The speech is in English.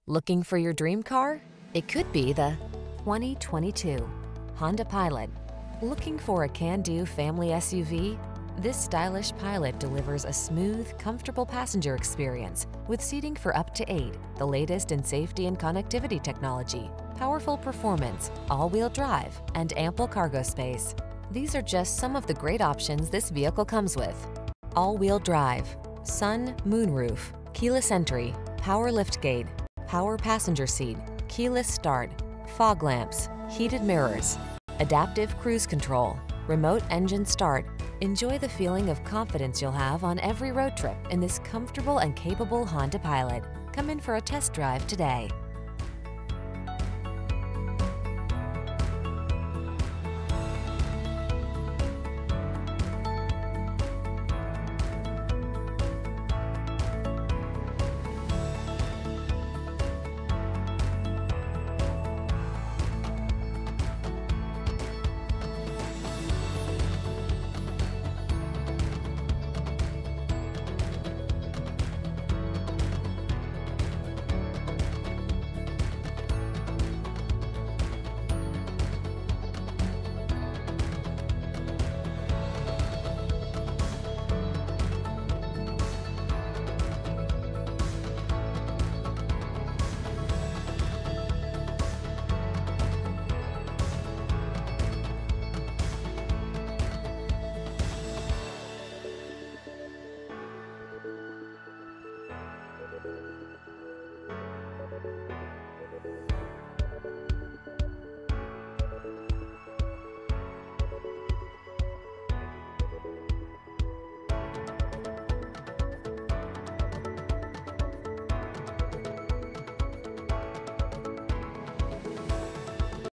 Looking for your dream car? It could be the 2022 Honda Pilot. Looking for a can-do family SUV? This stylish Pilot delivers a smooth, comfortable passenger experience with seating for up to 8, the latest in safety and connectivity technology, powerful performance, all-wheel drive, and ample cargo space. These are just some of the great options this vehicle comes with: all-wheel drive, sun, moonroof, keyless entry, power liftgate, power passenger seat, keyless start, fog lamps, heated mirrors, adaptive cruise control, remote engine start. Enjoy the feeling of confidence you'll have on every road trip in this comfortable and capable Honda Pilot. Come in for a test drive today.